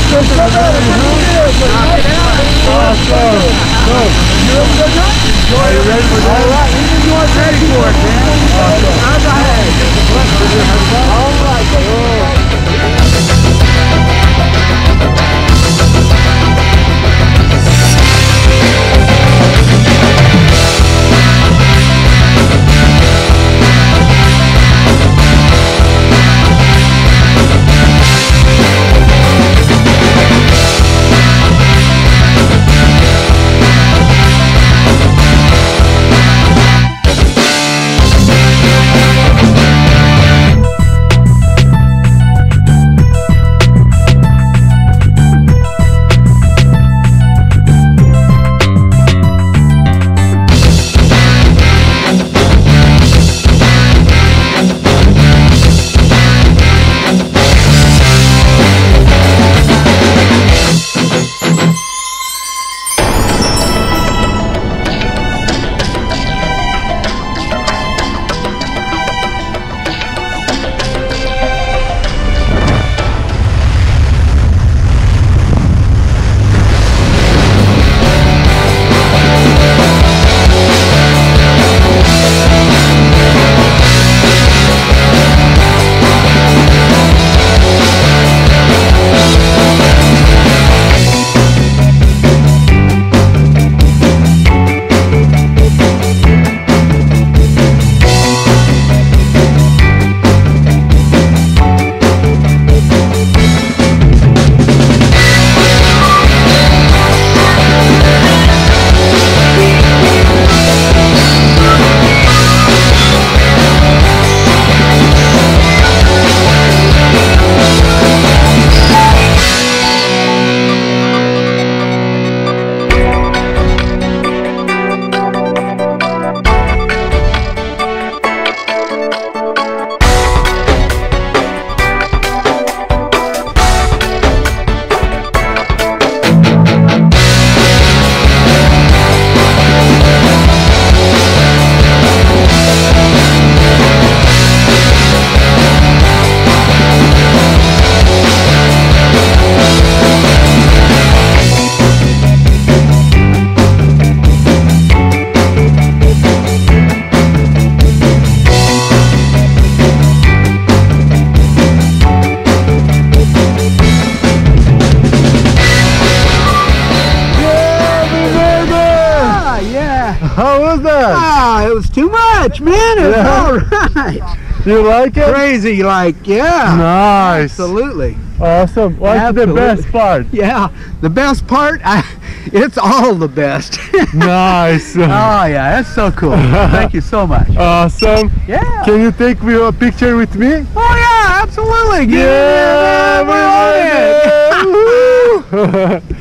Are you ready for that? All right, you are ready for it, man. All How was that? Ah, it was too much, man. It was all right. You like it? Crazy, like, yeah. Nice. Absolutely. Awesome. What's the best part? Yeah, the best part, it's all the best. Nice. Oh, yeah, that's so cool. Thank you so much. Awesome. Yeah. Can you take me a picture with me? Oh, yeah, absolutely. Yeah, we're on it.